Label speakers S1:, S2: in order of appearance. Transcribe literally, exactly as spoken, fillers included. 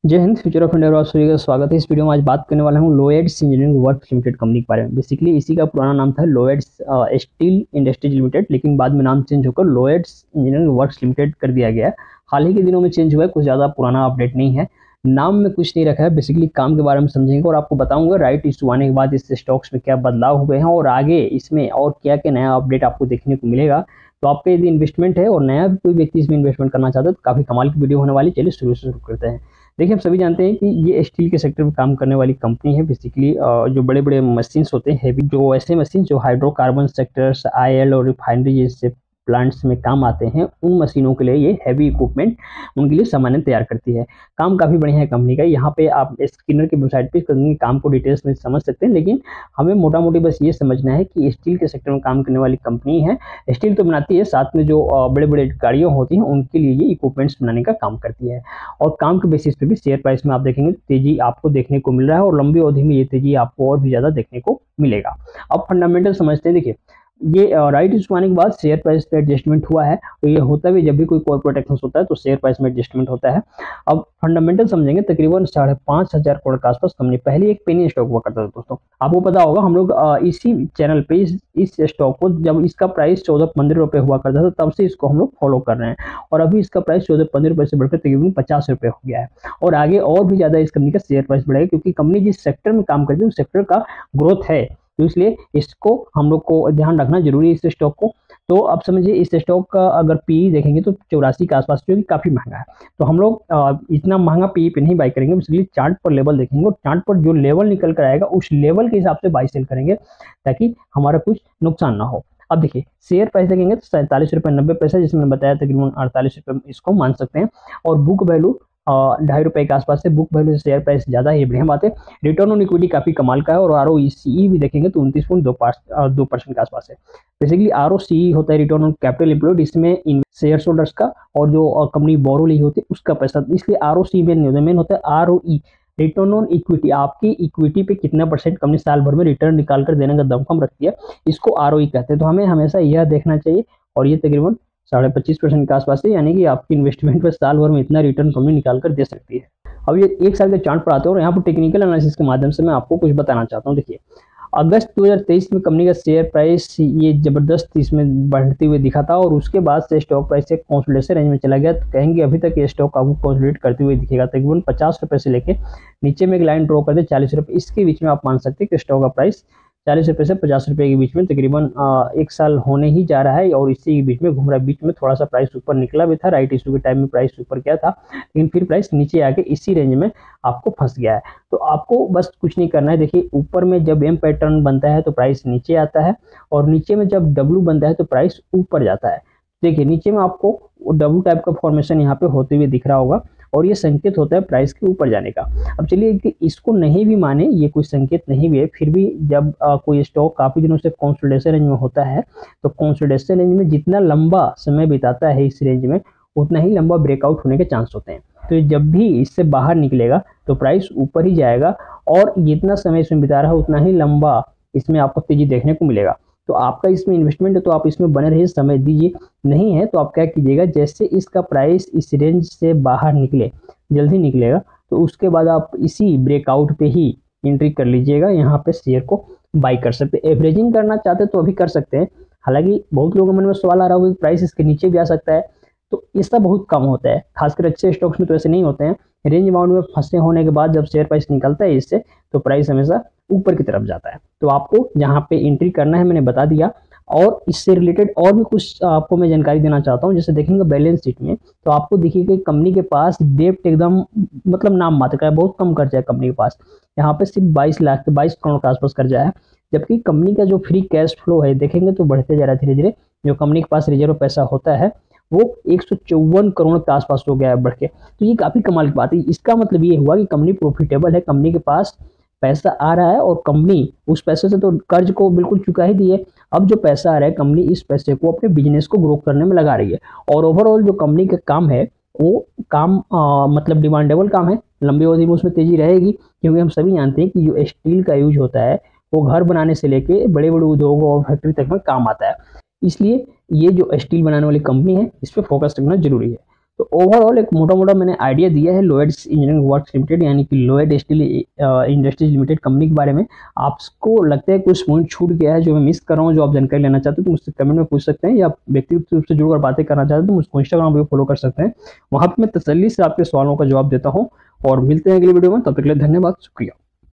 S1: जय Hind. Future of India और आप सभी का स्वागत है। इस वीडियो में आज बात करने वाला हूँ Lloyds engineering works limited company के बारे में। बेसिकली इसी का पुराना नाम था लोएड्स स्टील इंडस्ट्रीज लिमिटेड, लेकिन बाद में नाम चेंज होकर लोएड्स इंजीनियरिंग वर्क्स लिमिटेड कर दिया गया है। हाल ही के दिनों में चेंज हुआ है, कुछ ज़्यादा पुराना अपडेट नहीं है। नाम में कुछ नहीं रखा है। बेसिकली काम के बारे में समझेंगे और आपको बताऊंगा राइट इशू आने के बाद इस स्टॉक्स में क्या बदलाव हुए हैं और आगे इसमें और क्या क्या नया अपडेट आपको देखने को मिलेगा। तो आपका यदि इन्वेस्टमेंट है और नया कोई व्यक्ति इसमें इन्वेस्टमेंट करना चाहता है तो काफ़ी कमाल की वीडियो होने वाली। चलिए शुरू से शुरू करते हैं। देखिए, हम सभी जानते हैं कि ये स्टील के सेक्टर में काम करने वाली कंपनी है। बेसिकली जो बड़े बड़े मशीन्स होते हैं हैवी, जो ऐसे मशीन जो हाइड्रोकार्बन सेक्टर्स, आईएल और रिफाइनरी जैसे प्लांट्स में काम आते हैं, उन मशीनों के लिए ये हैवी इक्विपमेंट उनके लिए सामान तैयार करती है। काम काफ़ी बढ़िया है कंपनी का। यहाँ पे आप स्किनर की वेबसाइट पे कंपनी काम को डिटेल्स में समझ सकते हैं, लेकिन हमें मोटा मोटी बस ये समझना है कि स्टील के सेक्टर में काम करने वाली कंपनी है। स्टील तो बनाती है, साथ में जो बड़े बड़े गाड़ियाँ होती हैं उनके लिए ये इक्विपमेंट्स बनाने का काम करती है। और काम के बेसिस पे भी शेयर प्राइस में आप देखेंगे तेजी आपको देखने को मिल रहा है और लंबी अवधि में ये तेजी आपको और भी ज़्यादा देखने को मिलेगा। अब फंडामेंटल समझते हैं। देखिए, ये राइट इशू आने के बाद शेयर प्राइस पे एडजस्टमेंट हुआ है। तो ये होता भी जब भी कोई कॉर्पोरेट एक्शन होता है तो शेयर प्राइस में एडजस्टमेंट होता है। अब फंडामेंटल समझेंगे। तकरीबन साढ़े पाँच हजार करोड़ के आसपास कंपनी पहले एक पेनी स्टॉक हुआ करता था। दोस्तों आपको पता होगा, हम लोग इसी चैनल पे इस, इस स्टॉक को जब इसका प्राइस चौदह पंद्रह रुपये हुआ करता था तब से इसको हम लोग फॉलो कर रहे हैं और अभी इसका प्राइस चौदह पंद्रह रुपये से बढ़कर तकरीबन पचास रुपये हो गया है और आगे और भी ज़्यादा इस कंपनी का शेयर प्राइस बढ़ेगा क्योंकि कंपनी जिस सेक्टर में काम करती है उस सेक्टर का ग्रोथ है। तो इसलिए इसको हम लोग को ध्यान रखना जरूरी है, इस स्टॉक को। तो अब समझिए, इस स्टॉक का अगर पी देखेंगे तो चौरासी के आसपास, जो कि काफ़ी महंगा है। तो हम लोग इतना महंगा पी पे नहीं बाई करेंगे। इसलिए चार्ट पर लेवल देखेंगे और चार्ट पर जो लेवल निकल कर आएगा उस लेवल के हिसाब से बाई सेल करेंगे ताकि हमारा कुछ नुकसान ना हो। अब देखिए, शेयर प्राइस देखेंगे तो सैंतालीस रुपये नब्बे पैसा, जिसमें बताया तकरीबन अड़तालीस रुपये इसको मान सकते हैं। और बुक वैल्यू ढाई रुपए के आसपास से, बुक वैल्यू से शेयर प्राइस ज़्यादा है, ये बढ़िया बात है। रिटर्न ऑन इक्विटी काफ़ी कमाल का है और आर ओ सी भी देखेंगे तो उनतीस पॉइंट दो दो परसेंट के आसपास है। बेसिकली आर ओ सी होता है रिटर्न ऑन कैपिटल एम्प्लॉयड, इसमें शेयर होल्डर्स का और जो कंपनी बोरो ली होती है उसका पैसा, इसलिए आर ओ सी मेन नहीं होता। मेन होता है R O E, return on equity. आपकी इक्विटी पे कितना परसेंट कंपनी साल भर में रिटर्न निकाल कर देने का दमखम रखती है, इसको आर ओ ई कहते हैं। तो हमें हमेशा यह देखना चाहिए और ये तकरीबन साढ़े पच्चीस परसेंट के आसपास है, यानी कि आपकी इन्वेस्टमेंट पर साल भर में इतना रिटर्न कंपनी निकाल कर दे सकती है। अब ये एक साल के चार्ट पर आते हैं और यहाँ पर टेक्निकल एनालिसिस के माध्यम से मैं आपको कुछ बताना चाहता हूँ। देखिए, अगस्त दो हज़ार तेईस में कंपनी का शेयर प्राइस ये जबरदस्त इसमें बढ़ते हुए दिखा था और उसके बाद से स्टॉक प्राइस एक कंसोलिडेशन रेंज में चला गया। तो कहेंगे अभी तक ये स्टॉक आपको कंसोलिडेट करते हुए दिखेगा। तकरीबन पचास रुपये से लेके नीचे में एक लाइन ड्रॉ कर दे चालीस रुपये, इसके बीच में आप मान सकते हैं कि स्टॉक का प्राइस चालीस रुपये से पचास रुपये के बीच में तकरीबन एक साल होने ही जा रहा है और इसी के बीच में घूम रहा है। बीच में थोड़ा सा प्राइस ऊपर निकला भी था, राइट इशू के टाइम में प्राइस ऊपर गया था, लेकिन फिर प्राइस नीचे आके इसी रेंज में आपको फंस गया है। तो आपको बस कुछ नहीं करना है। देखिए, ऊपर में जब एम पैटर्न बनता है तो प्राइस नीचे आता है और नीचे में जब डब्ल्यू बनता है तो प्राइस ऊपर जाता है। देखिए, नीचे में आपको डब्ल्यू टाइप का फॉर्मेशन यहाँ पे होते हुए दिख रहा होगा और ये संकेत होता है प्राइस के ऊपर जाने का। अब चलिए कि इसको नहीं भी माने, ये कोई संकेत नहीं भी है, फिर भी जब आ, कोई स्टॉक काफ़ी दिनों से कंसोलिडेशन रेंज में होता है तो कंसोलिडेशन रेंज में जितना लंबा समय बिताता है इस रेंज में उतना ही लंबा ब्रेकआउट होने के चांस होते हैं। तो जब भी इससे बाहर निकलेगा तो प्राइस ऊपर ही जाएगा और जितना समय इसमें बिता रहा है उतना ही लंबा इसमें आपको तेजी देखने को मिलेगा। तो आपका इसमें इन्वेस्टमेंट है तो आप इसमें बने रहिए, समय दीजिए। नहीं है तो आप क्या कीजिएगा, जैसे इसका प्राइस इस रेंज से बाहर निकले, जल्दी निकलेगा, तो उसके बाद आप इसी ब्रेकआउट पे ही एंट्री कर लीजिएगा। यहाँ पे शेयर को बाई कर सकते हैं। एवरेजिंग करना चाहते तो अभी कर सकते हैं। हालांकि बहुत लोगों के मन में सवाल आ रहा होगा कि प्राइस इसके नीचे भी आ सकता है, तो इसका बहुत कम होता है। खासकर अच्छे स्टॉक्स में तो ऐसे नहीं होते हैं। रेंज बाउंड में फंसे होने के बाद जब शेयर प्राइस निकलता है इससे तो प्राइस हमेशा ऊपर की तरफ जाता है। तो आपको यहाँ पे एंट्री करना है, मैंने बता दिया। और इससे रिलेटेड और भी कुछ आपको मैं जानकारी देना चाहता हूँ। जैसे देखेंगे बैलेंस शीट में तो आपको देखिएगा कंपनी के पास डेप्ट एकदम मतलब नाम मात्र का है, बहुत कम कर्जा है कंपनी के पास। यहाँ पे सिर्फ बाईस लाख बाईस करोड़ के आसपास कर्जा है, जबकि कंपनी का जो फ्री कैश फ्लो है देखेंगे तो बढ़ते जा रहा है धीरे धीरे। जो कंपनी के पास रिजर्व पैसा होता है वो एक सौ चौवन करोड़ के आसपास हो गया है बढ़ के। तो ये काफ़ी कमाल की बात है। इसका मतलब ये हुआ कि कंपनी प्रॉफिटेबल है, कंपनी के पास पैसा आ रहा है और कंपनी उस पैसे से तो कर्ज को बिल्कुल चुका ही दी है। अब जो पैसा आ रहा है कंपनी इस पैसे को अपने बिजनेस को ग्रो करने में लगा रही है और ओवरऑल जो कंपनी का काम है वो काम आ, मतलब डिमांडेबल काम है। लंबी अवधि में उसमें तेजी रहेगी क्योंकि हम सभी जानते हैं कि जो स्टील का यूज होता है वो घर बनाने से लेके बड़े बड़े उद्योगों और फैक्ट्री तक में काम आता है। इसलिए ये जो स्टील बनाने वाली कंपनी है इस पर फोकस रखना जरूरी है। तो ओवरऑल एक मोटा मोटा मैंने आइडिया दिया है लोएड्स इंजीनियरिंग वर्क्स लिमिटेड यानी कि Lloyd steel industries limited company के बारे में। आपको लगता है कुछ पॉइंट छूट गया है जो मैं मिस कर रहा हूँ, जो आप जानकारी लेना चाहते हो तो मुझसे कमेंट में पूछ सकते हैं, या व्यक्तिगत रूप से जुड़कर बातें करना चाहते हैं तो मुझको इंस्टाग्राम पर फॉलो कर सकते हैं। वहाँ पर मैं तसल्ली से आपके सवालों का जवाब देता हूँ। और मिलते हैं अगली वीडियो में, तब तक के लिए धन्यवाद, शुक्रिया।